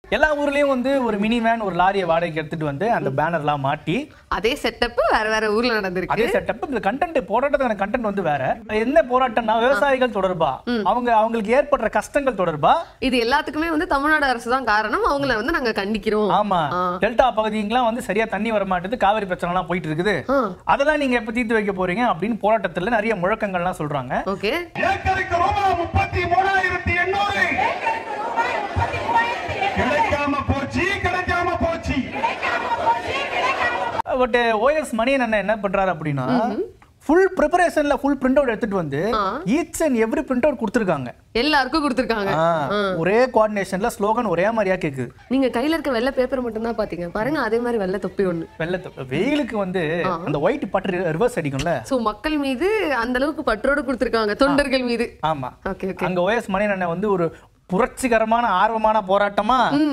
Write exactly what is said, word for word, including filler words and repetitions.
எல்லா ஊர்லயும் வந்து ஒரு மினி வேன் ஒரு லாரியை வாடகைக்கு எடுத்துட்டு வந்து அந்த பேனர்லாம் மாட்டி அதே செட்டப் வேற வேற ஊர்ல நடந்திருக்கு. அதே செட்டப் இந்த கண்டென்ட் போராட்டத்துக்கான கண்டென்ட் வந்து வேற. என்ன போராட்டம்னா விவசாயிகள் தொடர்பா அவங்க அவங்களுக்கு ஏற்படுற கஷ்டங்கள் தொடர்பா இது எல்லாத்துக்குமே வந்து தமிழ்நாடு அரசு தான் காரணம். அவங்கள வந்து நாங்க கண்டிக்கிறோம். ஆமா, டெல்டா பகுதிங்கெல்லாம் வந்து சரியா தண்ணி வர மாட்டேது, காவிரி பிரச்சனை எல்லாம் போயிட்டு இருக்குது, அதெல்லாம் நீங்க எப்ப தீர்த்து வைக்க போறீங்க அப்படின்னு போராட்டத்துல நிறைய முழக்கங்கள்லாம் சொல்றாங்க. ஓகே, முப்பத்தி மூணாயிரத்தி எண்ணூறு கிடைக்காம போச்சு கிடைக்காம போச்சு. பட் ஓஎஸ் மணியன் அண்ணன் என்ன பண்றாரு அப்படின்னா ஃபுல் ப்ரிப்பரேஷன்ல ஃபுல் பிரிண்ட் அவுட் எடுத்துட்டு வந்து each and every print out கொடுத்துருக்காங்க, எல்லாருக்கும் கொடுத்துருக்காங்க. ஒரே கோஆர்டினேஷன்ல ஸ்லோகன் ஒரே மாதிரியா கேக்குது. நீங்க கையில இருக்க வெள்ளை பேப்பர் மட்டும் தான் பாத்தீங்க பாருங்க, அதே மாதிரி வெள்ளை தொப்பி ஒண்ணு. வெள்ளை தொப்பி வெயிலுக்கு வந்து அந்த ஒயிட் பட்டு ரிவர்ஸ் அடிக்கும்ல, சோ மக்கள் மீது அந்த அளவுக்கு பற்றோடு கொடுத்துருக்காங்க, தொண்டர்கள் மீது. ஆமா, ஓகே ஓகே. அங்க ஓஎஸ் மணியன் அண்ணன் வந்து ஒரு புரட்சிகரமான ஆர்வமான போராட்டமா